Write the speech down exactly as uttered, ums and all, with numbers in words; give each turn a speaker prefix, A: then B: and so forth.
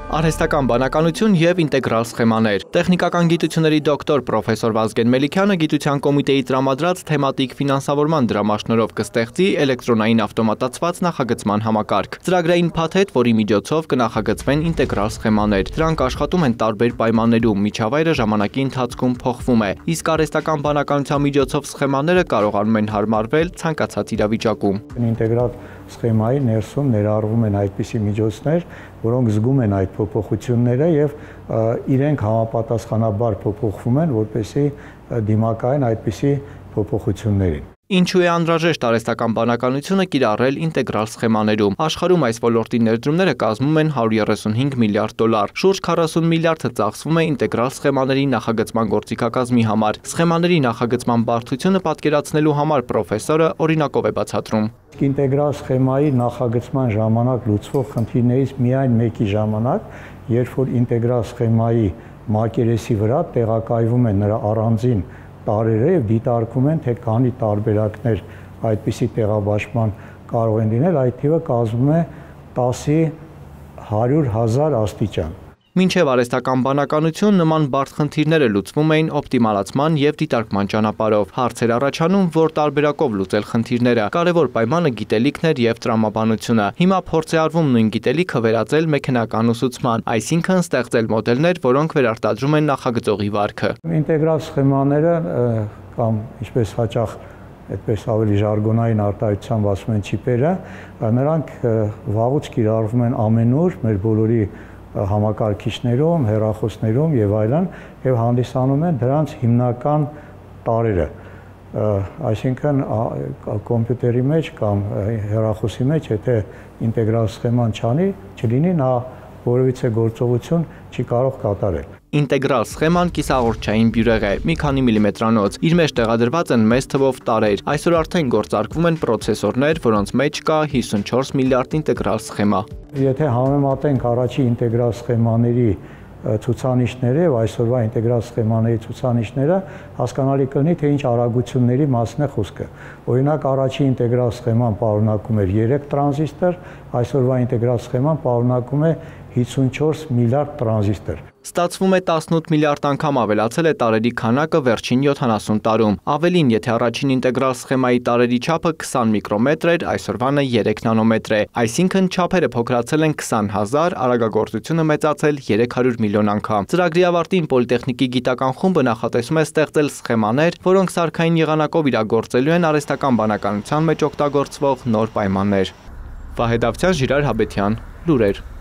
A: Արհեստական բանականություն և ինտեգրալ սխեմաներ։ Տեխնիկական գիտությունների դոկտոր պրոֆեսոր Վազգեն Մելիքյանը գիտության կոմիտեի տրամադրած թեմատիկ ֆինանսավորման դրամաշնորհով կստեղծի էլեկտրոնային ավտոմատացված նախագծման համակարգ։ Ծրագրային փաթեթ, որի միջոցով կնախագծվեն ինտեգրալ սխեմաներ։ Դրանք աշխատում են տարբեր պայմաններում, միջավայրը ժամանակի ընթացքում փոխվում է, իսկ արհեստական բանականության միջոցով սխեմաները կարողանում են հարմարվել ցանկացած իրավիճակում։
B: Ինտեգրալ սխեմայի ներսում ներառվում են այդպիսի միջոցներ, որոնք զգում են այդ փոփոխությունները եւ իրենք համապատասխանաբար փոփոխվում են, որպեսզի դիմակայեն այդպիսի փոփոխություններին։
A: Ինչու է անհրաժեշտ արհեստական բանականությունը կիրառել ինտեգրալ սխեմաներում։ Աշխարհում այս ոլորտի ներդրումները կազմում են հարյուր երեսունհինգ միլիարդ դոլար։ Շուրջ քառասուն միլիարդը ծախսվում է ինտեգրալ սխեմաների նախագծման գործիքակազմի համար։ Սխեմաների նախագծման բարդությունը պատկերացնելու համար պրոֆեսորը օրինակով է բացատրում։
B: Ինտեգրալ սխեմայի նախագծման ժամանակ լուծվող խնդիրներից միայն մեկի ժամանակ, երբ որ ինտեգրալ սխեմայի մակերեսի վրա տեղակայվում են նրա առանձին տարրերը եւ դիտարկում են, թե քանի տարբերակներ այդպիսի տեղաբաշխման կարող են լինել, այդ թիվը կազմում է տասի հարյուր հազար աստիճան։
A: Մինչև արհեստական բանականություն նման բարդ խնդիրները լուծվում էին օպտիմալացման և դիտարկման ճանապարհով։ Հարցեր առաջանում, որ տարբերակով լուծել խնդիրները։ Կարևոր պայմանը գիտելիքն էր և տրամաբանությունը։ Հիմա փորձ է արվում նույն գիտելիքը վերածել մեքենական ուսուցման, այսինքն ստեղծել մոդելներ, որոնք վերարտադրում են նախագծողի վարքը։
B: Ինտեգրալ սխեմաները կամ ինչպես հաճախ այդպես ավելի ժարգոնային արտահայտությամբ ասում են չիպերը, նրանք վաղուց կիրառվում են ամենուր մեր բոլորի համակարգիչներում, հեռախոսներում եւ այլն, եւ հանդիսանում են դրանց հիմնական տարրերը։ Այսինքն կոմպյուտերի մեջ կամ հեռախոսի մեջ, եթե ինտեգրալ սխեման չանի, չլինի, նա որևիցե գործողություն չի կարող կատարել։
A: Ինտեգրալ սխեման կիսաղորդչային բյուրեղ է, մի քանի միլիմետրանոց։ Իր մեջ տեղադրված են մեծ թվով տարրեր։ Այսօր արդեն գործարկվում են պրոցեսորներ, որոնց մեջ կա հիսունչորս միլիարդ ինտեգրալ սխեմա։
B: Եթե համեմատենք առաջի ինտեգրալ սխեմաների ցուցանիշները եւ այսօրվա ինտեգրալ սխեմաների ցուցանիշները, հասկանալի կլինի, թե ինչ արագությունների մասին է խոսքը։ Օրինակ, առաջի ինտեգրալ սխեման պարունակում էր երեք տրանզիստոր, այսօրվա ինտեգրալ սխեման պարունակում է հիսունչորս միլիարդ տրանզիստոր։
A: Ստացվում է տասնութ միլիարդ անգամ ավելացել է տարրերի քանակը վերջին յոթանասուն տարում։ Ավելին, եթե առաջին ինտեգրալ սխեմայի տարրերի չափը քսան միկրոմետր էր, այսօրվանը երեք նանոմետր է։ Այսինքն չափերը փոքրացել են քսան հազար, արագագործությունը մեծացել երեք հարյուր միլիոն անգամ։ Ծրագրի ավարտին Պոլիտեխնիկի գիտական խումբը նախատեսում է ստեղծել սխեմաներ, որոնք սարքային եղանակով իրագործելու են արհեստական բանականության մեջ օգտագործվող նոր պայմաններ։ Վահե Դավթյան, Ժիրայր Հաբետյան, լուրեր։